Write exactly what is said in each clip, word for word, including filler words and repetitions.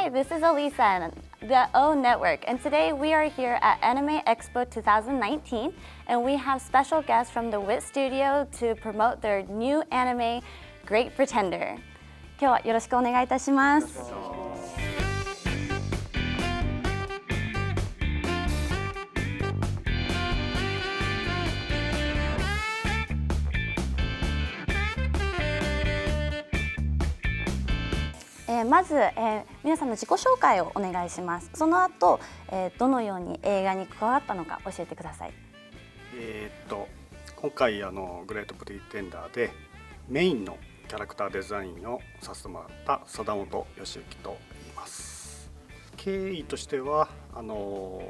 Hi, this is Elisa, the O Network, and today we are here at Anime Expo twenty nineteen, and we have special guests from the W I T Studio to promote their new anime, Great Pretender. 今日はよろしくお願いいたします。えー、まず、えー、皆さんの自己紹介をお願いします。その後、えー、どのように映画に加わったのか教えてください。 えー、っと今回あのグレートプリテンダーでメインのキャラクターデザインをさせてもらった貞本義行と言います。経緯としてはあの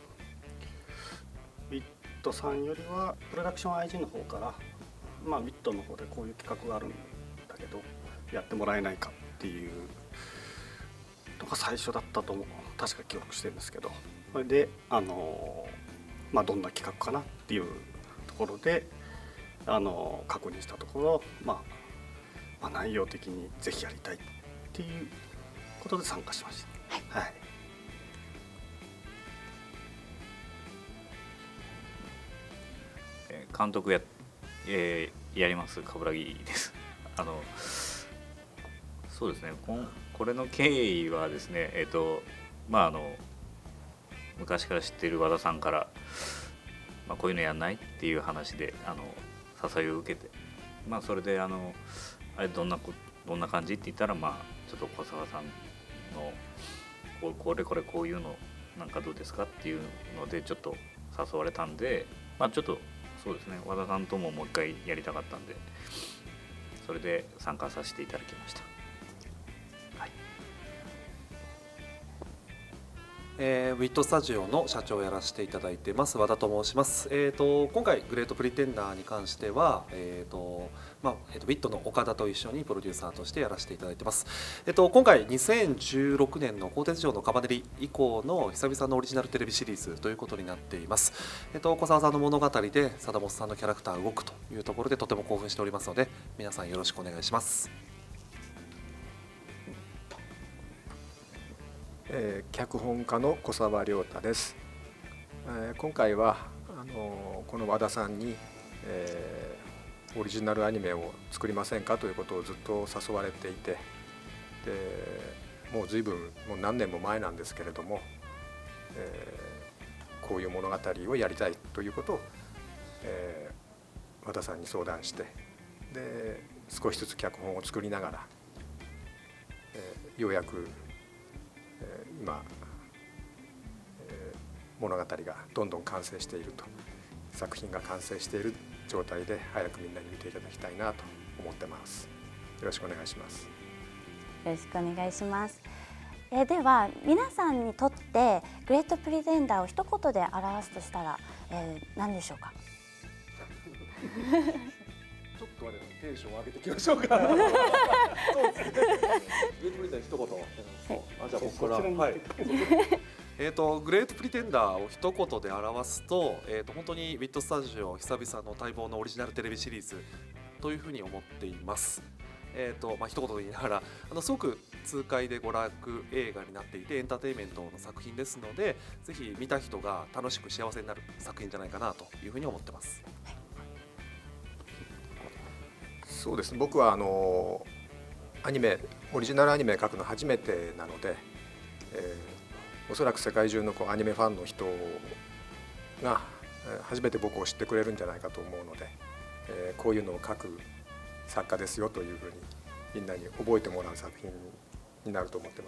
ウィットさんよりはプロダクション アイジー の方から、まあ、ウィットの方でこういう企画があるんだけどやってもらえないかっていうのが最初だったと思う、確か記憶してるんですけど、それであの、まあ、どんな企画かなっていうところであの確認したところ、まあ、まあ内容的にぜひやりたいっていうことで参加しました。はい、はい。 監督や、えー、やります冠城です。あのそうですね、こんこれの経緯はですね、えっとまああの昔から知っている和田さんから、まあ、こういうのやんないっていう話であの誘いを受けて、まあそれであのあれどんなこどんな感じって言ったら、まあちょっと小沢さんのここれこれこういうのなんかどうですかっていうのでちょっと誘われたんで、まあちょっとそうですね、和田さんとももう一回やりたかったんで、それで参加させていただきました。はい。 えー、ウィットスタジオの社長をやらせていただいてます和田と申します。えーと今回グレートプリテンダーに関しては、えーとまあえー、とウィットの岡田と一緒にプロデューサーとしてやらせていただいてます。えーと今回にせんじゅうろくねんの鋼鉄城のカバネリ以降の久々のオリジナルテレビシリーズということになっています。えーと小沢さんの物語で貞本さんのキャラクターが動くというところでとても興奮しておりますので、皆さんよろしくお願いします。 えー、脚本家の小沢亮太です。えー、今回はあのー、この和田さんに、えー、オリジナルアニメを作りませんかということをずっと誘われていて、でもう随分もう何年も前なんですけれども、えー、こういう物語をやりたいということを、えー、和田さんに相談して、で少しずつ脚本を作りながら、えー、ようやく今、えー、物語がどんどん完成していると、作品が完成している状態で早くみんなに見ていただきたいなと思ってます。よろしくお願いします。 よろしくお願いします。えー、では皆さんにとってグレートプリテンダーを一言で表すとしたら、えー、何でしょうか。 ちょっとあれテンションを上げていきましょうか。そうですね。グレートプリテンダー一言。あ、じゃあ僕から。はい。えっとグレートプリテンダーを一言で表すと、えっと本当にウィットスタジオ久々の待望のオリジナルテレビシリーズというふうに思っています。えっとまあ一言で言いながら、あのすごく痛快で娯楽映画になっていてエンターテインメントの作品ですので、ぜひ見た人が楽しく幸せになる作品じゃないかなというふうに思ってます。 そうですね、僕はあのアニメオリジナルアニメ描くの初めてなので、えー、おそらく世界中のこうアニメファンの人が初めて僕を知ってくれるんじゃないかと思うので、えー、こういうのを描く作家ですよというふうにみんなに覚えてもらう作品になると思ってます。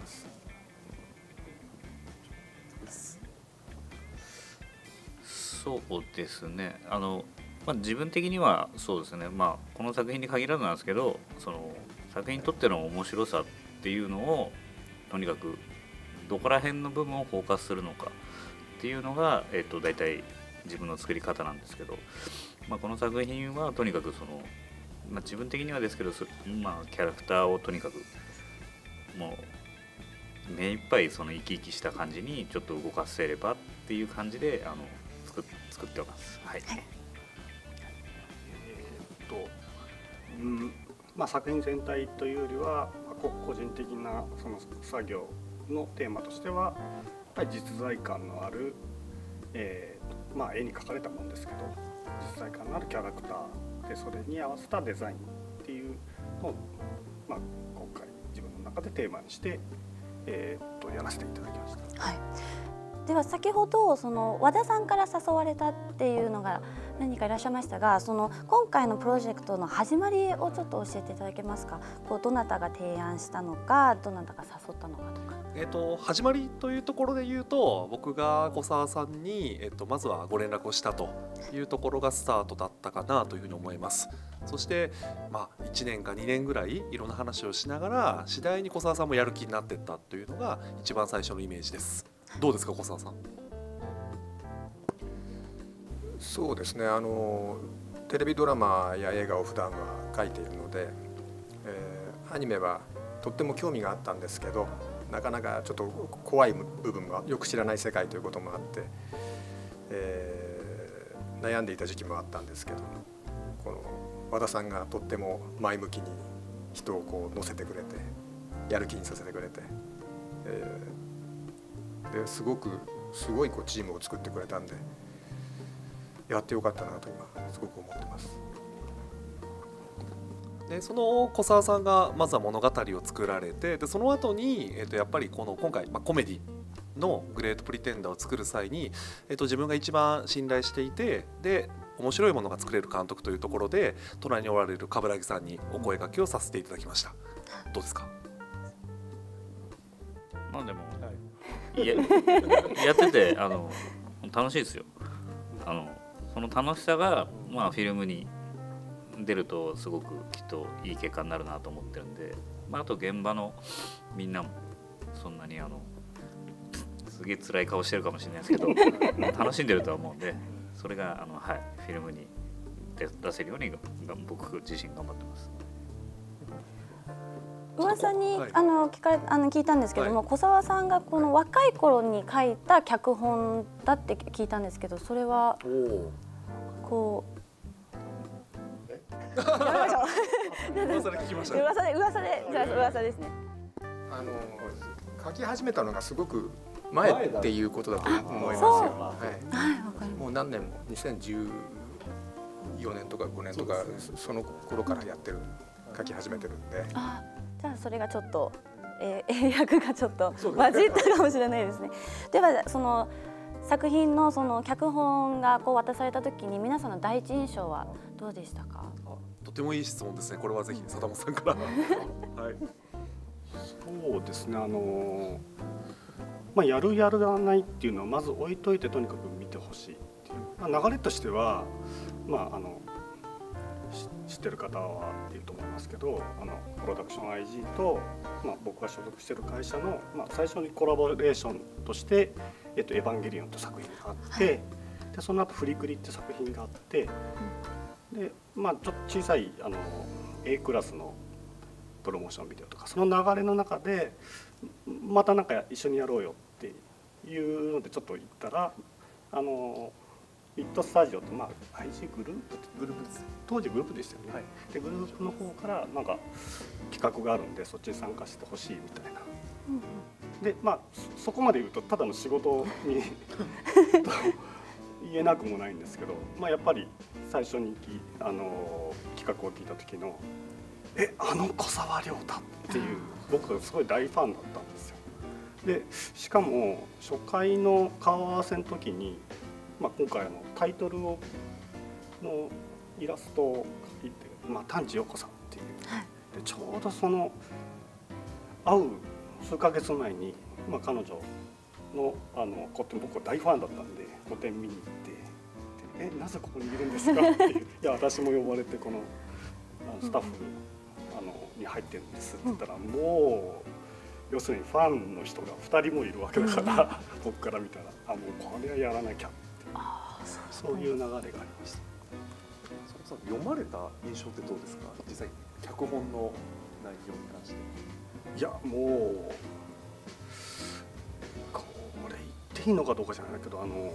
そうですね、あのまあ、自分的にはそうですね、まあ、この作品に限らずなんですけど、その作品にとっての面白さっていうのをとにかくどこら辺の部分をフォーカスするのかっていうのが、えっと、大体自分の作り方なんですけど、まあ、この作品はとにかくその、まあ、自分的にはですけど、まあ、キャラクターをとにかくもう目いっぱいその生き生きした感じにちょっと動かせればっていう感じであの作っ作ってます。はい。はい、 とうんまあ、作品全体というよりは、まあ、個人的なその作業のテーマとしてはやっぱり実在感のある、えーまあ、絵に描かれたものですけど実在感のあるキャラクターでそれに合わせたデザインっていうのを、まあ、今回自分の中でテーマにして、えー、とやらせていただきました。 はい、では先ほどその和田さんから誘われたっていうのが何かいらっしゃいましたが、その今回のプロジェクトの始まりをちょっと教えていただけますか。こうどなたが提案したのか、どなたが誘ったのかとか。 えー、と始まりというところで言うと、僕が小沢さんに、えー、とまずはご連絡をしたというところがスタートだったかなというふうに思います。そして、まあ、いちねんかにねんぐらいいろんな話をしながら次第に小沢さんもやる気になっていったというのが一番最初のイメージです。どうですか小沢さん。 そうですね、あのテレビドラマや映画を普段は描いているので、えー、アニメはとっても興味があったんですけど、なかなかちょっと怖い部分がよく知らない世界ということもあって、えー、悩んでいた時期もあったんですけど、この和田さんがとっても前向きに人をこう乗せてくれてやる気にさせてくれて、えー、ですごくすごいこうチームを作ってくれたんで、やってよかったなと今すごく思ってます。 でその小沢さんがまずは物語を作られて、でその後に、えー、とやっぱりこの今回、まあ、コメディのグレートプリテンダーを作る際に、えー、と自分が一番信頼していて、で面白いものが作れる監督というところで隣におられる冠城さんにお声掛けをさせていただきました。どうですか。 まあでも、はい、や, やっててあの楽しいですよ。あのその楽しさが、まあ、フィルムに出るとすごくきっといい結果になるなと思ってるんで、まあ、あと現場のみんなもそんなにあのすげえ辛い顔してるかもしれないですけど楽しんでるとは思うんで、それがあの、はい、フィルムに出せるように僕自身頑張ってます。 噂に、 はい、 あの聞かれあの聞いたんですけども、はい、小沢さんがこの若い頃に書いた脚本だって聞いたんですけど、それはこう噂で聞きましたね。 噂で噂でじゃあ噂ですね。 あの書き始めたのがすごく前っていうことだと思いますよ。 はい、 もう何年もにせんじゅうよねんとかごねんとか そ,、ね、その頃からやってる書き始めてるんで。 あ、じゃあそれがちょっと、えー、英訳がちょっと混じったかもしれないですね。ではその作品のその脚本がこう渡された時に皆さんの第一印象はどうでしたか。 とてもいい質問ですね。これはぜひ貞本さんから。はい。 そうですね。あのまあやるやらないっていうのはまず置いといてとにかく見てほしいっていう、まあ、流れとしてはまああの知ってる方はいると思いますけど、あのプロダクション アイジー と、まあ、僕が所属している会社の、まあ、最初にコラボレーションとして「えっと、エヴァンゲリオン」という作品があって、はい、でその後フリクリ」って作品があって、で、まあ、ちょっと小さいあの A クラスのプロモーションビデオとかその流れの中でまたなんか一緒にやろうよっていうのでちょっと言ったら、あのビットスタジオと、まあ、アイジー グループグループです当時グループでしたよね、はい、でグループの方からなんか企画があるんでそっちに参加してほしいみたいな、うんうん、でまあそこまで言うとただの仕事に言えなくもないんですけど、まあ、やっぱり最初にあの企画を聞いた時の「えあの小沢亮太」っていう僕がすごい大ファンだったんですよ。でしかも初回の顔合わせの時に、まあ、今回のタイトルをのイラストを描いて、まあ、丹治陽子さんっていう、はい、でちょうどその会う数ヶ月前に、まあ、彼女のあの個展僕は大ファンだったんで個展見に行って「えなぜここにいるんですか?」っていう「いや私も呼ばれてこのあのスタッフ、うん、あのに入ってるんです」って言ったら、うん、もう要するにファンの人がふたりもいるわけだから、うん、僕から見たらあもうこれはやらなきゃってあ そ, そういう流れがありました。 読まれた印象ってどうですか。実際脚本の内容に関して。 いやもうこれ言っていいのかどうかじゃないけど、あの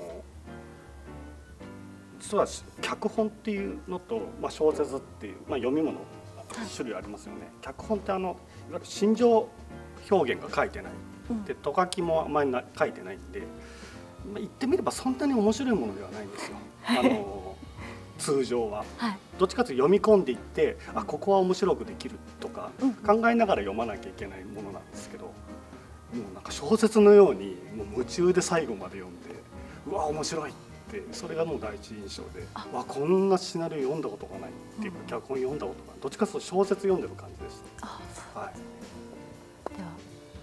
実は脚本っていうのと、まあ、小説っていう、まあ、読み物種類ありますよね。脚本ってあのいわゆる心情表現が書いてないっうん、 でと書きもあんまりな書いてないんで、まあ、言ってみればそんなに面白いものではないんですよあの通常は、はい、どっちかというと読み込んでいってあここは面白くできるとか、うん、考えながら読まなきゃいけないものなんですけど、もうなんか小説のようにもう夢中で最後まで読んでうわ面白いってそれがもう第一印象でわこんなシナリオ読んだことがないっていうか、うん、脚本読んだことがどっちかというと小説読んでる感じです。あそうですね、はい、では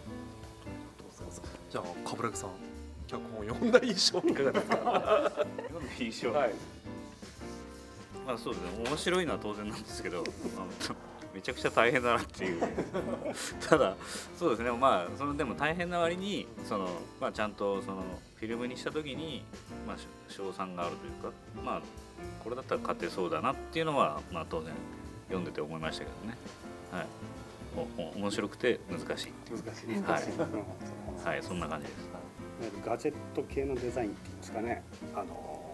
じゃあ冠城さん脚本読んだ印象いかがですか？ 読んだ印象、はい、まあそうですね面白いのは当然なんですけどめちゃくちゃ大変だなっていうただそうですねまあそのでも大変な割にその、まあ、ちゃんとそのフィルムにした時に、まあ、賞賛があるというか、まあ、これだったら勝てそうだなっていうのは、まあ、当然読んでて思いましたけどね、はい、お面白くて難しい難しいね、 はいはい、そんな感じです。 ガジェット系のデザインっていうんですかね、あの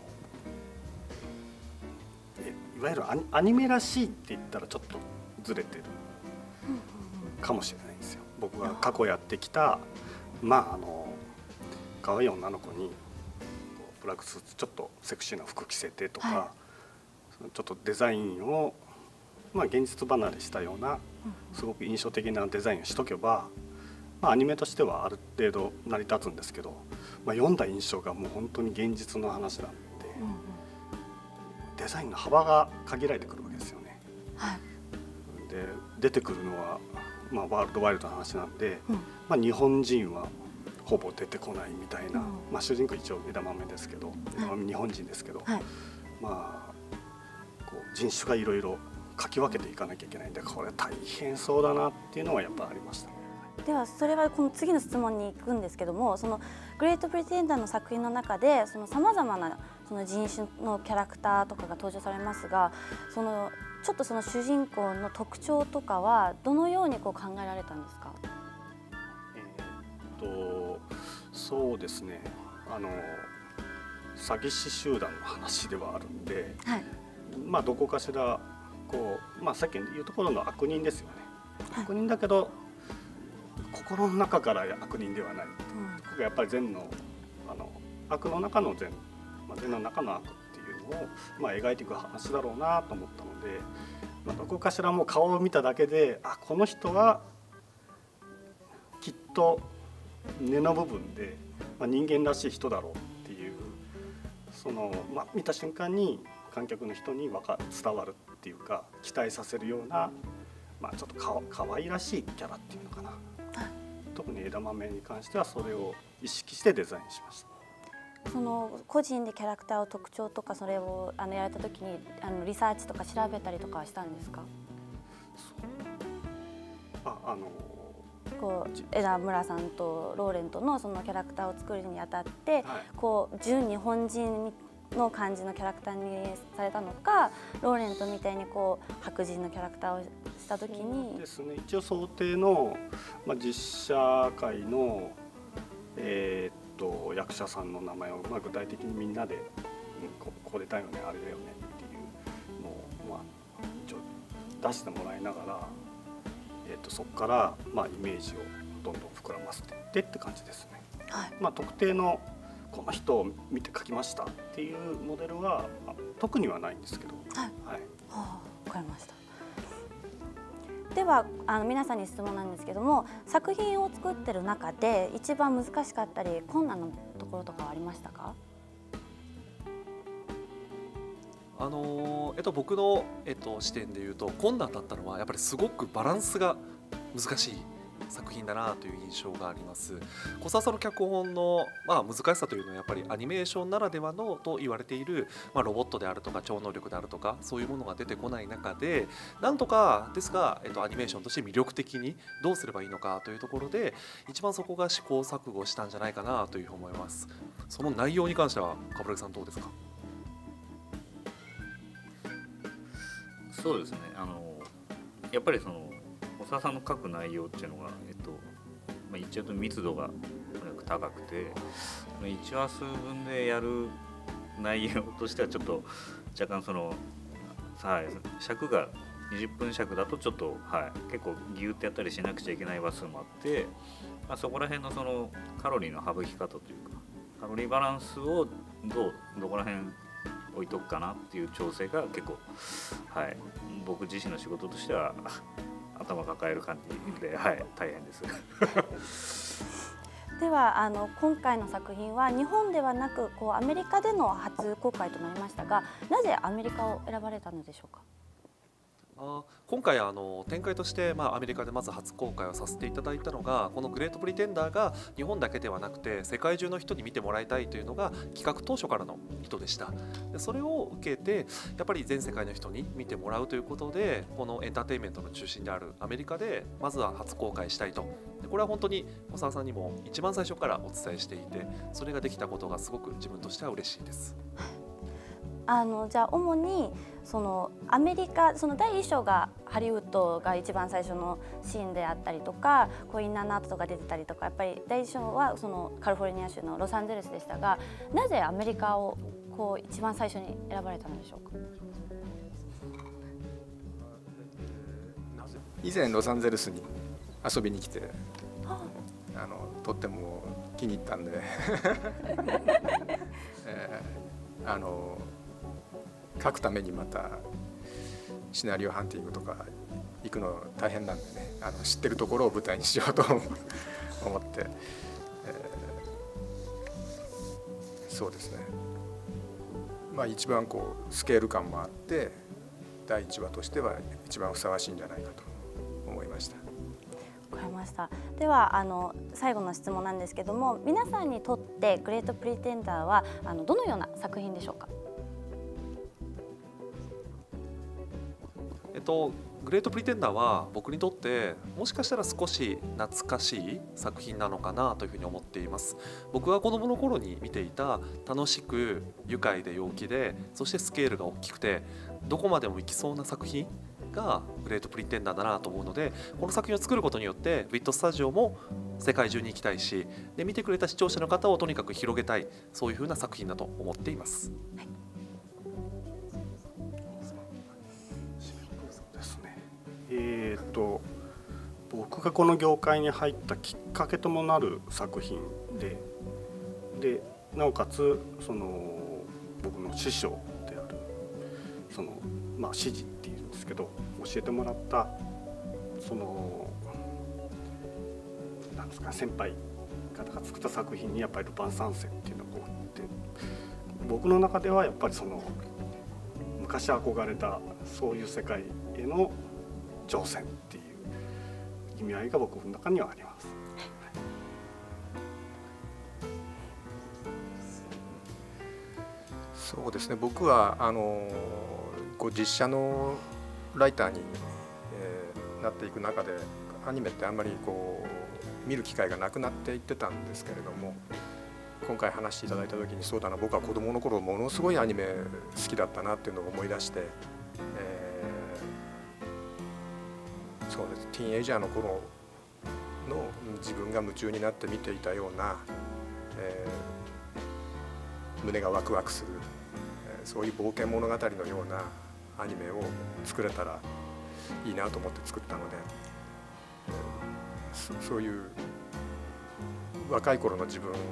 いわゆるアニメらしいって言ったらちょっとずれてるかもしれないんですよ。僕が過去やってきたまああの可愛い女の子にブラックスーツちょっとセクシーな服着せてとか、はい、ちょっとデザインをまあ現実離れしたようなすごく印象的なデザインをしとけば、まあ、アニメとしてはある程度成り立つんですけど、まあ、読んだ印象がもう本当に現実の話なんで、うんうん、デザインの幅が限られてくるわけですよね。はい、で出てくるのは、まあ、ワールドワイルドな話なんで、うんまあ、日本人はほぼ出てこないみたいな、うんまあ、主人公一応枝豆ですけど、枝豆日本人ですけど、はい、まあこう人種がいろいろ書き分けていかなきゃいけないんでこれ大変そうだなっていうのはやっぱありました。 ではそれはこの次の質問に行くんですけども、そのグレートプリテンダーの作品の中でさまざまなその人種のキャラクターとかが登場されますが、そのちょっとその主人公の特徴とかはどのようにこう考えられたんですか？ えー、っとそうですね、あの詐欺師集団の話ではあるんで、はい、まあどこかしらこう、まあ、さっき言うところの悪人ですよね、はい、悪人だけど心の中から悪人ではない、うん、ここがやっぱり善の、あの悪の中の善、まあ、善の中の悪っていうのを、まあ、描いていく話だろうなと思ったので、まあ、どこかしらもう顔を見ただけであこの人はきっと根の部分で、まあ、人間らしい人だろうっていうその、まあ、見た瞬間に観客の人にわか伝わるっていうか期待させるような、まあ、ちょっとかかわいらしいキャラっていうのかな。特に枝豆に関してはそれを意識してデザインしました。 その個人でキャラクターを特徴とかそれをあのやられた時にあのリサーチとか調べたりとかはしたんですか？ ああのこう枝村さんとローレントのそのキャラクターを作るにあたって、はい、こう純日本人の感じのキャラクターにされたのか、ローレントみたいにこう白人のキャラクターをした時にそうですね、一応想定の、まあ、実写界の、えー、っと役者さんの名前を、まあ、具体的にみんなで、うん、こ, これだよねあれだよねっていうのを、まあ、一応出してもらいながら、えー、っとそこから、まあ、イメージをどんどん膨らませていってって感じですね。はい、まあ、特定のこの人を見て描きましたっていうモデルは特にはないんですけど、はい、はい、 はあ、分かりました。ではあの皆さんに質問なんですけども、作品を作ってる中で一番難しかったり困難なところとかはありましたか？ あのーえっと、僕の、えっと、視点で言うと困難だったのはやっぱりすごくバランスが難しい作品だなという印象があります。小笹の脚本の、まあ、難しさというのはやっぱりアニメーションならではのと言われている、まあ、ロボットであるとか超能力であるとかそういうものが出てこない中でなんとかですが、えっと、アニメーションとして魅力的にどうすればいいのかというところで一番そこが試行錯誤したんじゃないかなというふうに思います。その内容に関しては冠城さんどうですか？ そうですね、あのやっぱりその小沢さんの書く内容っていうのが、えっとまあ、言っちゃうと密度がとにかく高くていちわ数分でやる内容としてはちょっと若干その、はい、尺がにじゅっぷん尺だとちょっと、はい、結構ギューってやったりしなくちゃいけない話数もあって、 まあ、そこら辺のそのカロリーの省き方というかカロリーバランスをどうどこら辺置いとくかなっていう調整が結構、はい、僕自身の仕事としては頭抱える感じで、はい、大変です。 ではあの今回の作品は日本ではなくこうアメリカでの初公開となりましたが、なぜアメリカを選ばれたのでしょうか。 あ今回あの展開として、まあ、アメリカでまず初公開をさせていただいたのがこのグレートプリテンダーが日本だけではなくて世界中の人に見てもらいたいというのが企画当初からの意図でした。でそれを受けてやっぱり全世界の人に見てもらうということでこのエンターテインメントの中心であるアメリカでまずは初公開したいと。でこれは本当に小沢さんにも一番最初からお伝えしていてそれができたことがすごく自分としては嬉しいです。 あのじゃあ主にそのアメリカそのだいいっ章がハリウッドが一番最初のシーンであったりとかこうインナーナートが出てたりとかやっぱりだいいっ章はそのカリフォルニア州のロサンゼルスでしたが、なぜアメリカをこう一番最初に選ばれたのでしょうか。 以前ロサンゼルスに遊びに来て、はあ、あのとっても気に入ったんで、えー、あの書くためにまたシナリオハンティングとか行くの大変なんでね、あの知ってるところを舞台にしようと思って、えー、そうですね、まあ一番こうスケール感もあってだいいちわとしては一番ふさわしいんじゃないかと思いました。 わかりました。ではあの最後の質問なんですけども、皆さんにとってグレートプリテンダーはあのどのような作品でしょうか。 えっと、グレートプリテンダーは僕にとってもしかしたら少し懐かしい作品なのかなというふうに思っています。僕が子どもの頃に見ていた楽しく愉快で陽気でそしてスケールが大きくてどこまでも行きそうな作品がグレートプリテンダーだなと思うので、この作品を作ることによってウィットスタジオも世界中に行きたいしで見てくれた視聴者の方をとにかく広げたい、そういうふうな作品だと思っています。はい、 えー、と僕がこの業界に入ったきっかけともなる作品で、でなおかつその僕の師匠であるその、まあ、師事っていうんですけど教えてもらったそのなんですか先輩方が作った作品にやっぱりルパン三世っていうのがこうあって、僕の中ではやっぱりその昔憧れたそういう世界への挑戦っていう意味合いが僕の中にはあります。 そうですね、僕はあのこう実写のライターに、えー、なっていく中でアニメってあんまりこう見る機会がなくなっていってたんですけれども、今回話していただいた時にそうだな、僕は子どもの頃ものすごいアニメ好きだったなっていうのを思い出して、えーそうです、ティーンエイジャーの頃の自分が夢中になって見ていたような、えー、胸がワクワクする、えー、そういう冒険物語のようなアニメを作れたらいいなと思って作ったので、えー、そ, そういう若い頃の自分に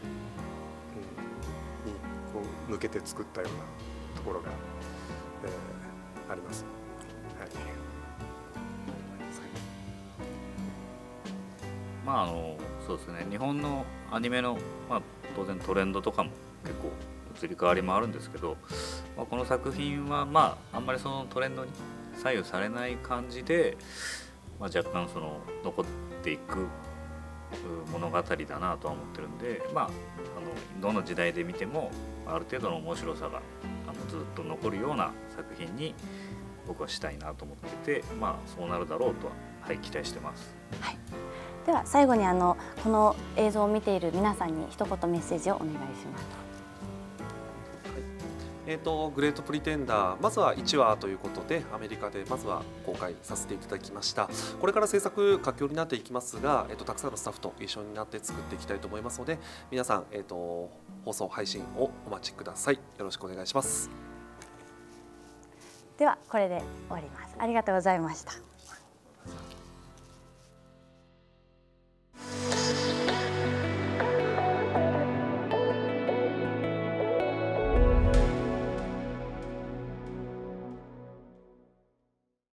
こう向けて作ったようなところが、えー、あります。はい、 まああのそうですね、日本のアニメの、まあ、当然トレンドとかも結構移り変わりもあるんですけど、まあ、この作品はまああんまりそのトレンドに左右されない感じで、まあ、若干その残っていく物語だなとは思ってるんで、まあ、あのどの時代で見てもある程度の面白さがあのずっと残るような作品に僕はしたいなと思ってて、まあそうなるだろうとは、はい、期待してます。 はい、では最後にあのこの映像を見ている皆さんに一言メッセージをお願いします。 えーと、グレートプリテンダーまずはいちわということでアメリカでまずは公開させていただきました。これから制作佳境になっていきますが、えーと、たくさんのスタッフと一緒になって作っていきたいと思いますので、皆さん、えーと、放送配信をお待ちください。よろしくお願いします。 ではこれで終わります。ありがとうございました。